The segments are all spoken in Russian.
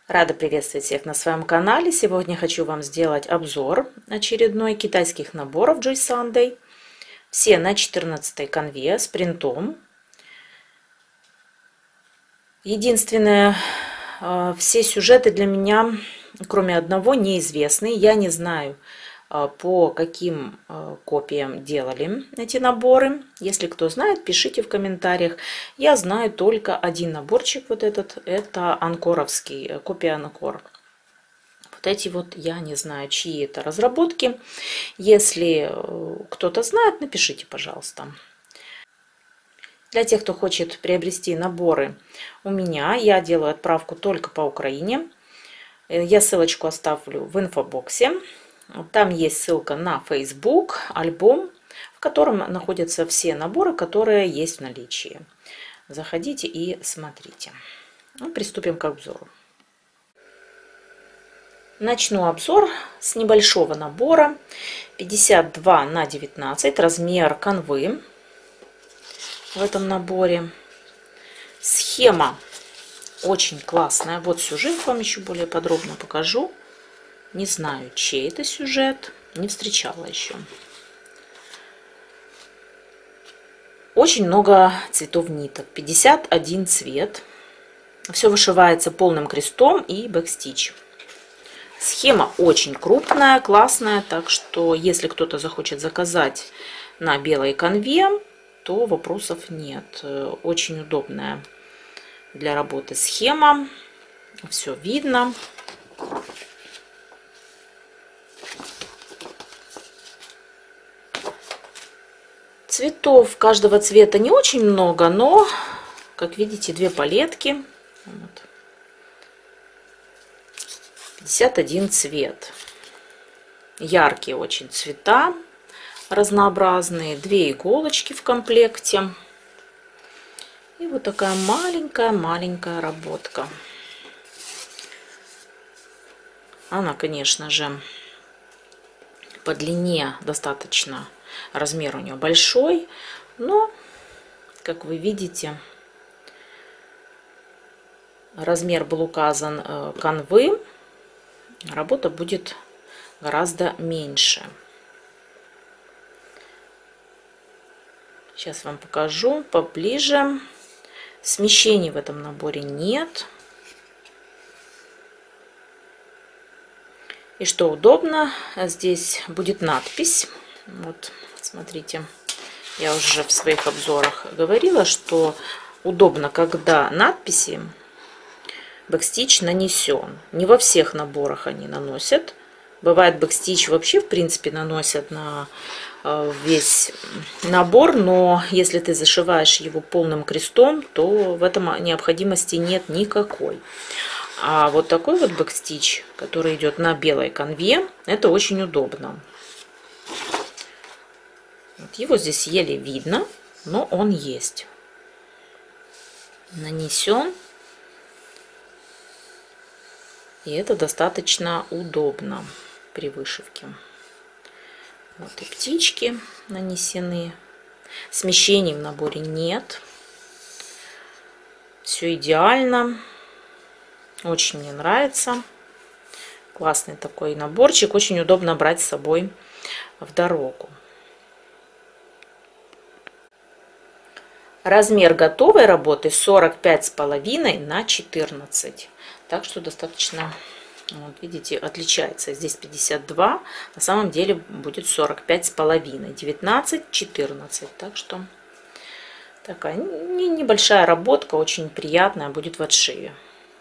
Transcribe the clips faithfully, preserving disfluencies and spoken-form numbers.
Рада приветствовать всех на своем канале. Сегодня хочу вам сделать обзор очередной китайских наборов Joy Sunday. Все на четырнадцатой канве с принтом. Единственное, все сюжеты для меня, кроме одного, неизвестны. Я не знаю, по каким копиям делали эти наборы. Если кто знает, пишите в комментариях. Я знаю только один наборчик, вот этот, это анкоровский, копия Анкор. Вот эти вот я не знаю, чьи это разработки. Если кто-то знает, напишите, пожалуйста. Для тех, кто хочет приобрести наборы у меня, я делаю отправку только по Украине. Я ссылочку оставлю в инфобоксе. Там есть ссылка на Facebook, альбом, в котором находятся все наборы, которые есть в наличии. Заходите и смотрите. Ну, приступим к обзору. Начну обзор с небольшого набора пятьдесят два на девятнадцать, размер канвы в этом наборе. Схема очень классная. Вот сюжет вам еще более подробно покажу. Не знаю, чей это сюжет, не встречала еще. Очень много цветов ниток, пятьдесят один цвет. Все вышивается полным крестом и бэкстич. Схема очень крупная, классная, так что если кто-то захочет заказать на белой канве, то вопросов нет. Очень удобная для работы схема, все видно. Цветов каждого цвета не очень много, но, как видите, две палетки. Вот. пятьдесят один цвет. Яркие очень цвета, разнообразные. Две иголочки в комплекте. И вот такая маленькая-маленькая работка. Она, конечно же, по длине достаточно. Размер у нее большой, но, как вы видите, размер был указан канвы, работа будет гораздо меньше. Сейчас вам покажу поближе. Смещений в этом наборе нет. И что удобно, здесь будет надпись. Вот, смотрите, я уже в своих обзорах говорила, что удобно, когда надписи бэкстич нанесен. Не во всех наборах они наносят. Бывает, бэкстич вообще, в принципе, наносят на весь набор, но если ты зашиваешь его полным крестом, то в этом необходимости нет никакой. А вот такой вот бэкстич, который идет на белой канве, это очень удобно. Вот его здесь еле видно, но он есть. Нанесен. И это достаточно удобно при вышивке. Вот и птички нанесены. Смещений в наборе нет. Все идеально. Очень мне нравится. Классный такой наборчик. Очень удобно брать с собой в дорогу. Размер готовой работы сорок пять с половиной на четырнадцать. Так что достаточно, вот видите, отличается. Здесь пятьдесят два, на самом деле будет сорок пять с половиной. девятнадцать, четырнадцать. Так что такая небольшая работка, очень приятная будет в отшиве.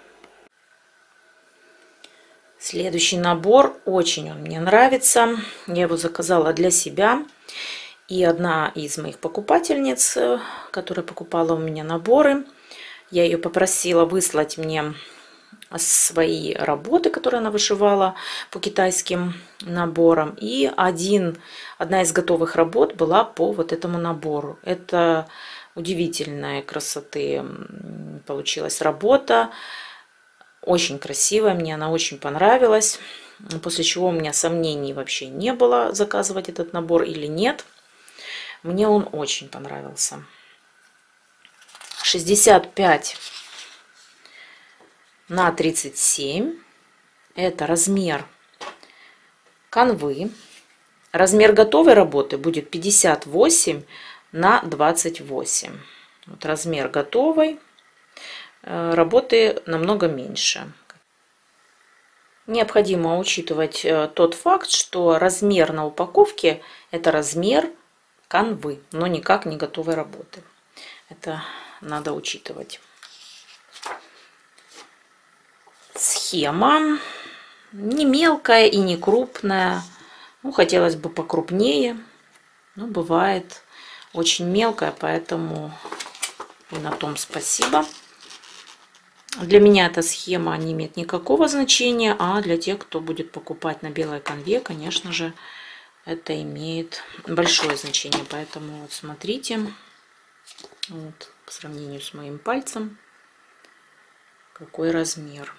Следующий набор, очень он мне нравится. Я его заказала для себя. И одна из моих покупательниц, которая покупала у меня наборы, я ее попросила выслать мне свои работы, которые она вышивала по китайским наборам. И один, одна из готовых работ была по вот этому набору. Это удивительной красоты получилась работа. Очень красивая, мне она очень понравилась. После чего у меня сомнений вообще не было, заказывать этот набор или нет. Мне он очень понравился. шестьдесят пять на тридцать семь. Это размер канвы. Размер готовой работы будет пятьдесят восемь на двадцать восемь. Вот размер готовой работы намного меньше. Необходимо учитывать тот факт, что размер на упаковке – это размер канвы, но никак не готовой работы. Это надо учитывать. Схема не мелкая и не крупная. Ну, хотелось бы покрупнее, но бывает очень мелкая, поэтому и на том спасибо. Для меня эта схема не имеет никакого значения, а для тех, кто будет покупать на белой канве, конечно же, это имеет большое значение. Поэтому вот смотрите, вот, по сравнению с моим пальцем, какой размер.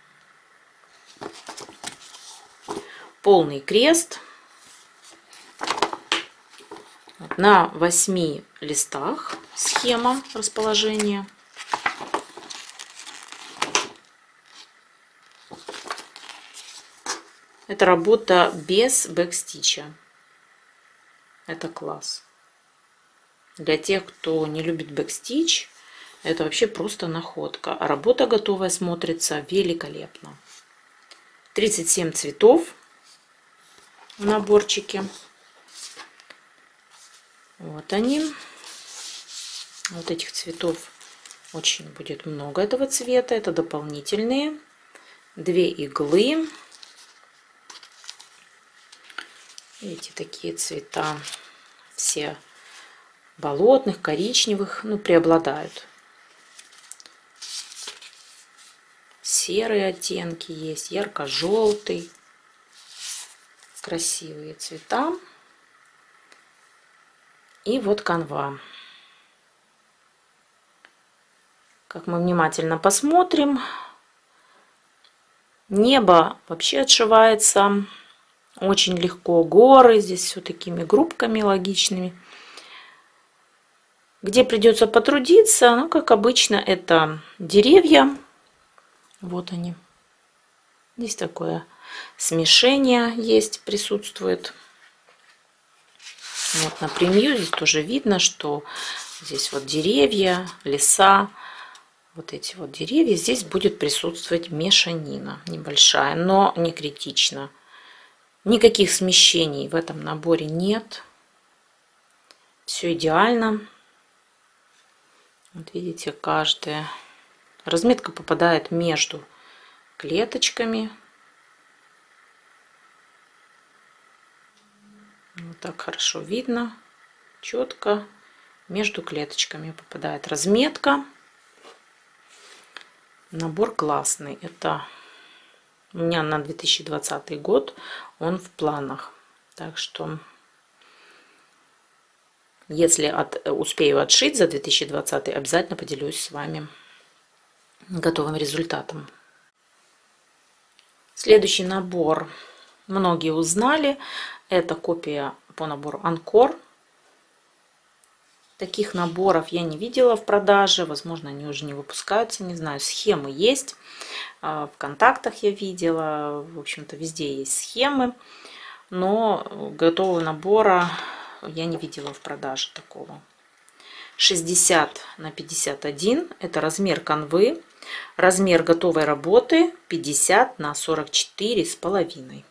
Полный крест. На восьми листах схема расположения. Это работа без бэкстича. Это класс. Для тех, кто не любит бэкстич, это вообще просто находка. А работа готовая смотрится великолепно. тридцать семь цветов в наборчике. Вот они. Вот этих цветов очень будет много этого цвета. Это дополнительные. Две иглы. Эти такие цвета, все болотных, коричневых, ну, преобладают. Серые оттенки есть, ярко-желтый. Красивые цвета. И вот канва. Как мы внимательно посмотрим, небо вообще отшивается очень легко. Горы здесь все такими группками логичными. Где придется потрудиться, ну, как обычно, это деревья. Вот они. Здесь такое смешение есть, присутствует. Вот, напрямую здесь тоже видно, что здесь вот деревья, леса. Вот эти вот деревья. Здесь будет присутствовать мешанина небольшая, но не критично. Никаких смещений в этом наборе нет. Все идеально. Вот видите, каждая разметка попадает между клеточками. Вот так хорошо видно, четко между клеточками попадает разметка. Набор классный. Это у меня на две тысячи двадцатый год, он в планах. Так что, если от, успею отшить за две тысячи двадцатый, обязательно поделюсь с вами готовым результатом. Следующий набор многие узнали. Это копия по набору Анкор. Таких наборов я не видела в продаже. Возможно, они уже не выпускаются. Не знаю, схемы есть. В контактах я видела. В общем-то, везде есть схемы. Но готового набора я не видела в продаже такого. шестьдесят на пятьдесят один. Это размер канвы. Размер готовой работы пятьдесят на сорок четыре с половиной.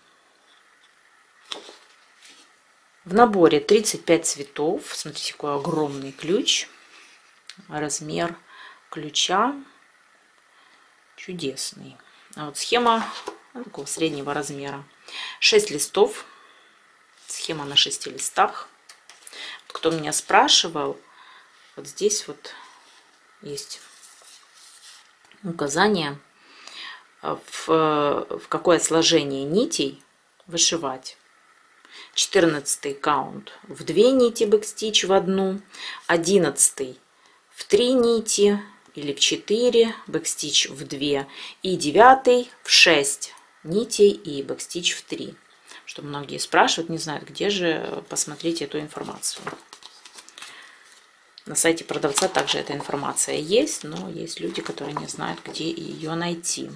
В наборе тридцать пять цветов. Смотрите, какой огромный ключ. Размер ключа чудесный. А вот схема такого среднего размера. шесть листов. Схема на шести листах. Кто меня спрашивал, вот здесь вот есть указание, в, в какое сложение нитей вышивать. четырнадцатый каунт в две нити бэкстич в одну, одиннадцатый в три нити или в четыре бэкстич в две и девятый в шесть нитей и бэкстич в три. Что многие спрашивают, не знают, где же посмотреть эту информацию. На сайте продавца также эта информация есть, но есть люди, которые не знают, где ее найти.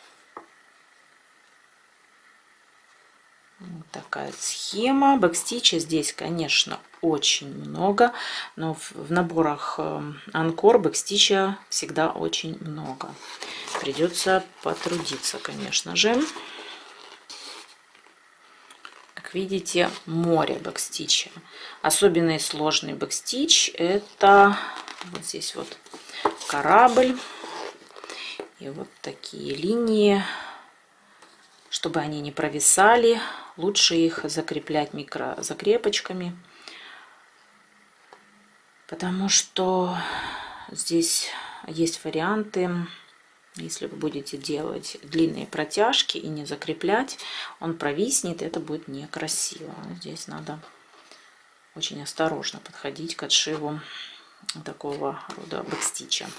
Вот такая схема. Бэкстича здесь, конечно, очень много, но в наборах Анкор бэкстича всегда очень много. Придется потрудиться, конечно же. Как видите, море бэкстича. Особенный сложный бэкстич — это вот здесь вот корабль и вот такие линии. Чтобы они не провисали, лучше их закреплять микрозакрепочками, потому что здесь есть варианты. Если вы будете делать длинные протяжки и не закреплять, он провиснет, это будет некрасиво. Здесь надо очень осторожно подходить к отшиву такого рода бэкстича.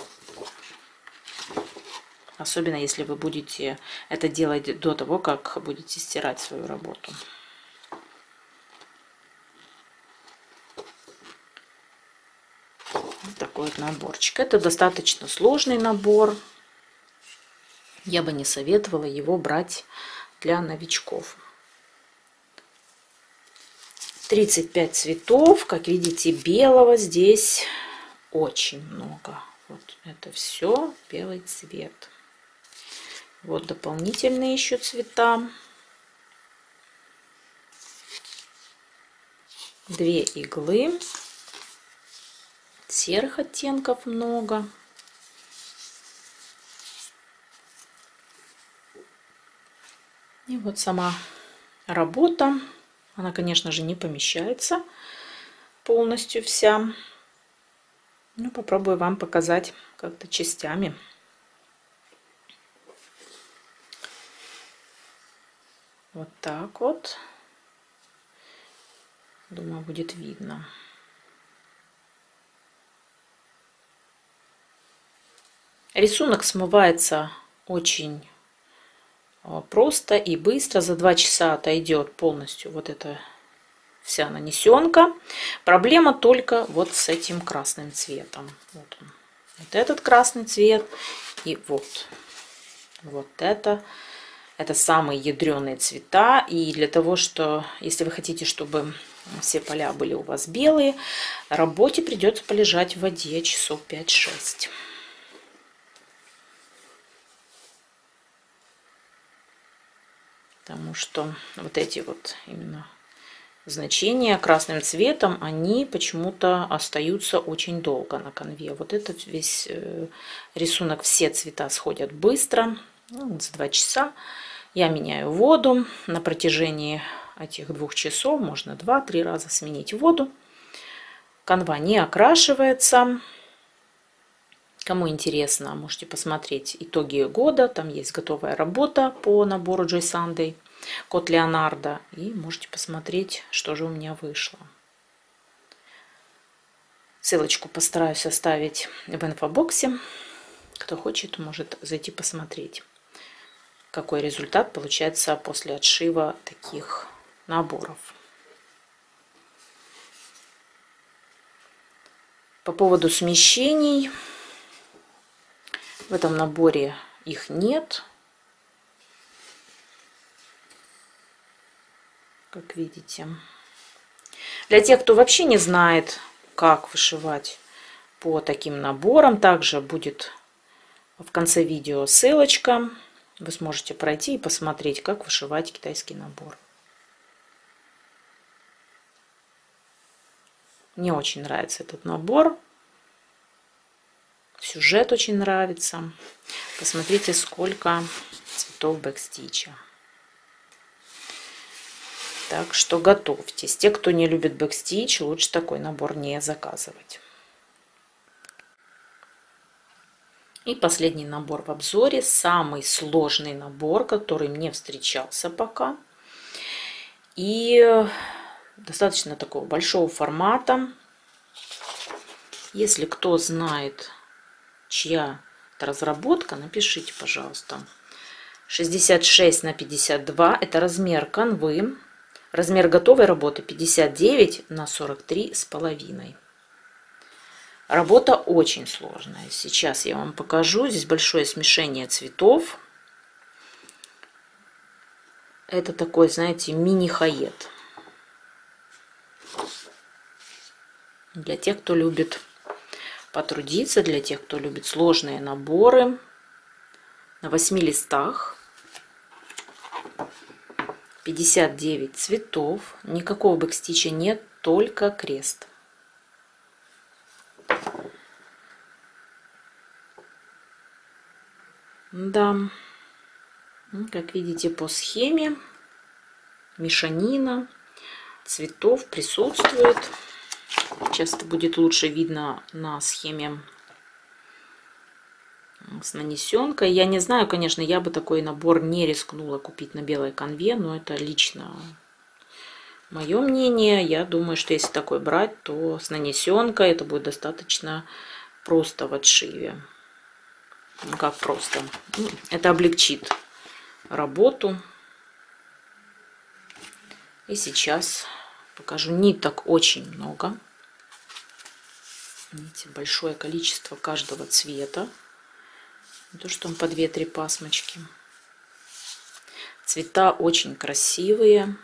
Особенно если вы будете это делать до того, как будете стирать свою работу. Вот такой вот наборчик. Это достаточно сложный набор. Я бы не советовала его брать для новичков. тридцать пять цветов. Как видите, белого здесь очень много. Вот это все белый цвет. Вот дополнительные еще цвета. Две иглы. Серых оттенков много. И вот сама работа. Она, конечно же, не помещается полностью вся. Ну, попробую вам показать как-то частями. Вот так вот. Думаю, будет видно. Рисунок смывается очень просто и быстро. За два часа отойдет полностью вот эта вся нанесенка. Проблема только вот с этим красным цветом. Вот он. Вот этот красный цвет и вот. Вот это. Это самые ядреные цвета. И для того, что, если вы хотите, чтобы все поля были у вас белые, работе придется полежать в воде часов пять-шесть. Потому что вот эти вот именно значения красным цветом, они почему-то остаются очень долго на конве. Вот этот весь рисунок, все цвета сходят быстро, ну, за два часа. Я меняю воду на протяжении этих двух часов, можно два-три раза сменить воду. Канва не окрашивается. Кому интересно, можете посмотреть итоги года. Там есть готовая работа по набору Joy Sunday, код Леонардо. И можете посмотреть, что же у меня вышло. Ссылочку постараюсь оставить в инфобоксе. Кто хочет, может зайти посмотреть, какой результат получается после отшива таких наборов. По поводу смещений. В этом наборе их нет. Как видите. Для тех, кто вообще не знает, как вышивать по таким наборам, также будет в конце видео ссылочка. Вы сможете пройти и посмотреть, как вышивать китайский набор. Мне очень нравится этот набор. Сюжет очень нравится. Посмотрите, сколько цветов бэкстича. Так что готовьтесь. Те, кто не любит бэкстич, лучше такой набор не заказывать. И последний набор в обзоре. Самый сложный набор, который мне встречался пока. И достаточно такого большого формата. Если кто знает, чья это разработка, напишите, пожалуйста. шестьдесят шесть на пятьдесят два это размер канвы. Размер готовой работы пятьдесят девять на сорок три с половиной. Работа очень сложная. Сейчас я вам покажу. Здесь большое смешение цветов. Это такой, знаете, мини-хаед. Для тех, кто любит потрудиться, для тех, кто любит сложные наборы. На восьми листах. пятьдесят девять цветов. Никакого бэкстича нет, только крест. Да, как видите по схеме, мешанина цветов присутствует. Часто будет лучше видно на схеме с нанесенкой. Я не знаю, конечно, я бы такой набор не рискнула купить на белой канве, но это лично мое мнение. Я думаю, что если такой брать, то с нанесенкой это будет достаточно просто в отшиве. Ну, как просто. Это облегчит работу. И сейчас покажу. Ниток очень много. Видите, большое количество каждого цвета. Не то, что он по две-три пасмочки. Цвета очень красивые.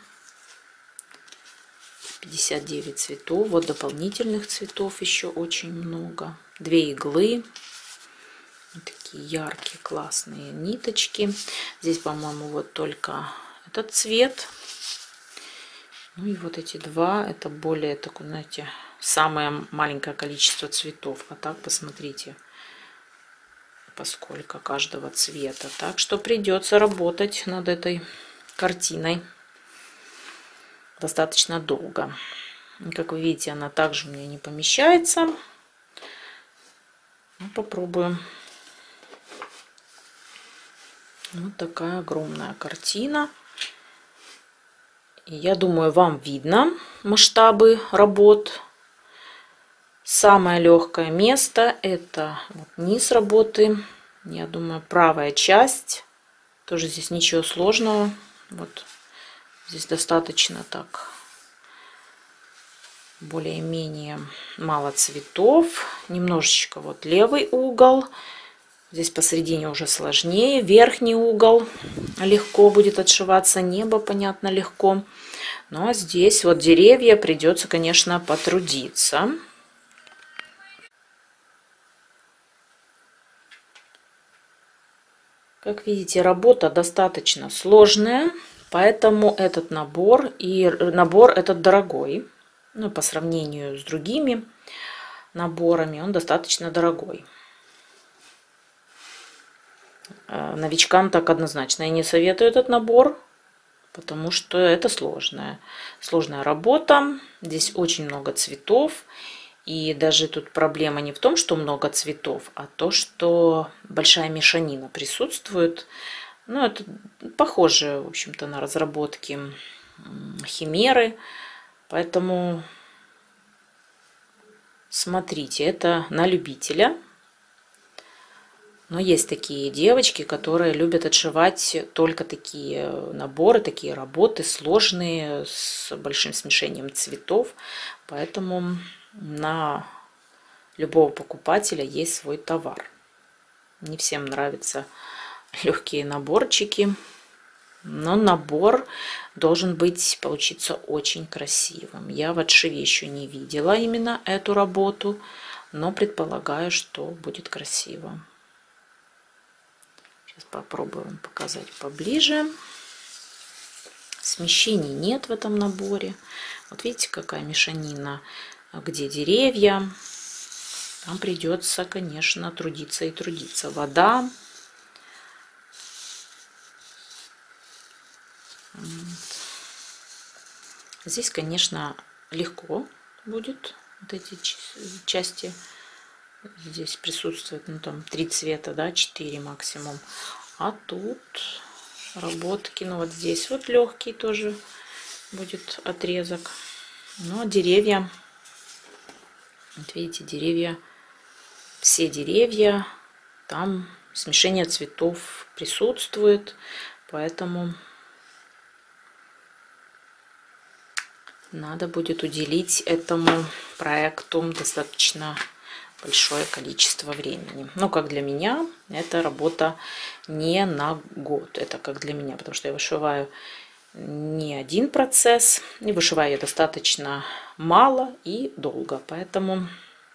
пятьдесят девять цветов. Вот дополнительных цветов еще очень много. Две иглы. Вот такие яркие, классные ниточки. Здесь, по-моему, вот только этот цвет. Ну и вот эти два, это более такое, знаете, самое маленькое количество цветов. А так посмотрите, поскольку каждого цвета. Так что придется работать над этой картиной достаточно долго. Как вы видите, она также у меня не помещается. Ну, попробуем. Вот такая огромная картина. И я думаю, вам видно масштабы работ. Самое легкое место это вот низ работы. Я думаю, правая часть. Тоже здесь ничего сложного. Вот здесь достаточно так более-менее мало цветов. Немножечко вот левый угол. Здесь посередине уже сложнее. Верхний угол легко будет отшиваться. Небо, понятно, легко. Ну а здесь вот деревья придется, конечно, потрудиться. Как видите, работа достаточно сложная. Поэтому этот набор, и набор этот дорогой. Ну, по сравнению с другими наборами, он достаточно дорогой. Новичкам так однозначно я не советую этот набор, потому что это сложная, сложная работа. Здесь очень много цветов. И даже тут проблема не в том, что много цветов, а то, что большая мешанина присутствует. Ну, это похоже, в общем-то, на разработки химеры. Поэтому смотрите, это на любителя. Но есть такие девочки, которые любят отшивать только такие наборы, такие работы сложные, с большим смешением цветов. Поэтому на любого покупателя есть свой товар. Не всем нравятся легкие наборчики, но набор должен быть, получиться очень красивым. Я в отшиве еще не видела именно эту работу, но предполагаю, что будет красиво. Сейчас попробуем показать поближе. Смещений нет в этом наборе. Вот видите, какая мешанина, где деревья. Там придется, конечно, трудиться и трудиться. Вода. Здесь, конечно, легко будет вот эти части. Здесь присутствует, ну, там три цвета, да, четыре максимум. А тут работки, ну, вот здесь вот легкий тоже будет отрезок. Но деревья, вот видите, деревья, все деревья, там смешение цветов присутствует, поэтому надо будет уделить этому проекту достаточно большое количество времени. Но как для меня, это работа не на год. Это как для меня, потому что я вышиваю не один процесс, и вышиваю я достаточно мало и долго. Поэтому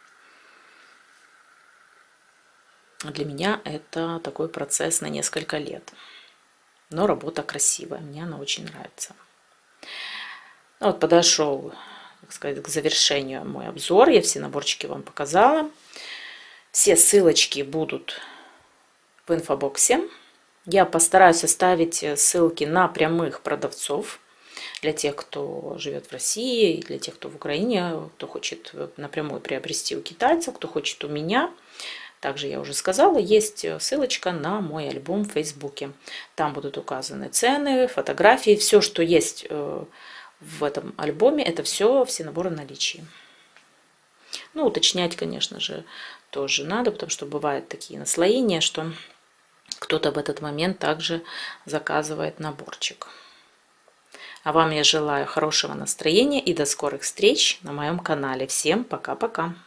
для меня это такой процесс на несколько лет. Но работа красивая, мне она очень нравится. Ну, вот подошел, так сказать, к завершению мой обзор. Я все наборчики вам показала. Все ссылочки будут в инфобоксе. Я постараюсь оставить ссылки на прямых продавцов для тех, кто живет в России, для тех, кто в Украине, кто хочет напрямую приобрести у китайцев, кто хочет у меня. Также я уже сказала, есть ссылочка на мой альбом в Фейсбуке. Там будут указаны цены, фотографии, все, что есть в этом альбоме, это все, все наборы в наличии. Ну, уточнять, конечно же, тоже надо, потому что бывают такие наслоения, что кто-то в этот момент также заказывает наборчик. А вам я желаю хорошего настроения и до скорых встреч на моем канале. Всем пока-пока!